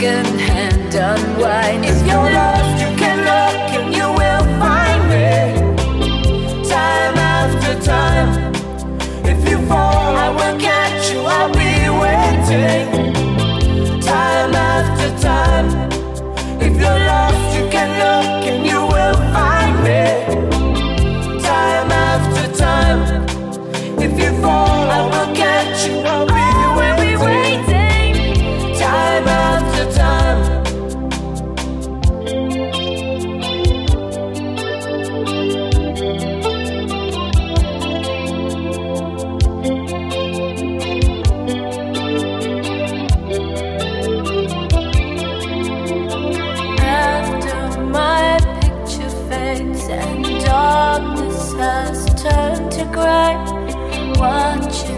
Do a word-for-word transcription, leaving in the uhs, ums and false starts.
second-hand unwind. If you're lost, you can look and you will find me. Time after time. If you fall, I will catch you, I'll be waiting. Time after time. If you're lost, you can look and you will find me. Time after time. If you fall, I will catch you, I'll be waiting. Time after time. After my picture fades and darkness has turned to gray, watching